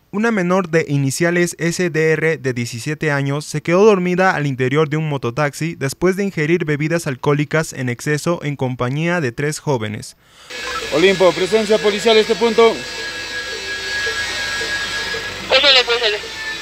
Una menor de iniciales SDR de 17 años se quedó dormida al interior de un mototaxi después de ingerir bebidas alcohólicas en exceso en compañía de 3 jóvenes. Olimpo, presencia policial a este punto. Pásale.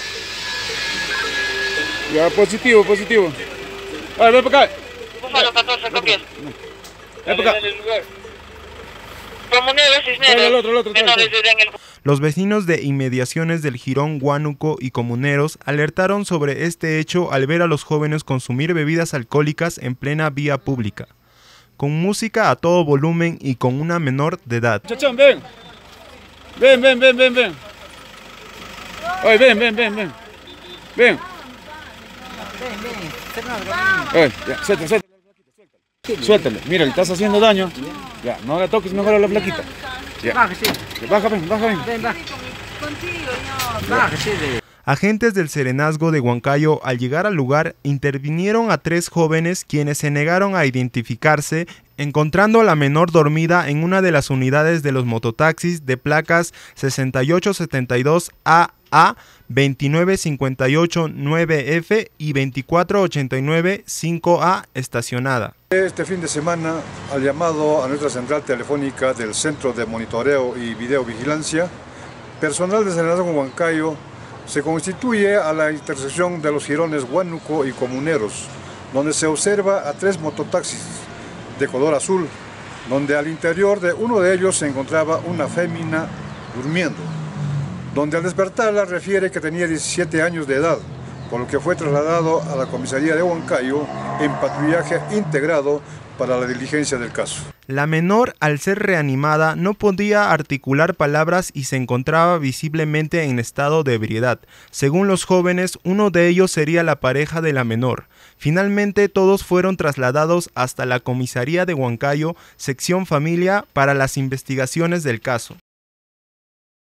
Ya, positivo. A ver, ven para acá. Búfalo 14, copias. Ven para acá. Comuneros Cisneros. El otro. Menores en el... Los vecinos de inmediaciones del jirón Huánuco y Comuneros alertaron sobre este hecho al ver a los jóvenes consumir bebidas alcohólicas en plena vía pública, con música a todo volumen y con una menor de edad. Chachón, ven. Ven. Oye, ven. Oye, ya, suéltale. Mira, le estás haciendo daño. Ya, no la toques mejor a la flaquita. Ya. Baja, ven. Agentes del Serenazgo de Huancayo, al llegar al lugar, intervinieron a 3 jóvenes quienes se negaron a identificarse, encontrando a la menor dormida en una de las unidades de los mototaxis de placas 6872AA, 29589F y 24895A estacionada. Este fin de semana, al llamado a nuestra central telefónica del Centro de Monitoreo y Videovigilancia, personal de Serenazgo Huancayo se constituye a la intersección de los jirones Huánuco y Comuneros, donde se observa a 3 mototaxis de color azul, donde al interior de uno de ellos se encontraba una fémina durmiendo, donde al despertarla refiere que tenía 17 años de edad, por lo que fue trasladado a la comisaría de Huancayo en patrullaje integrado para la diligencia del caso. La menor, al ser reanimada, no podía articular palabras y se encontraba visiblemente en estado de ebriedad. Según los jóvenes, uno de ellos sería la pareja de la menor. Finalmente, todos fueron trasladados hasta la comisaría de Huancayo, sección familia, para las investigaciones del caso.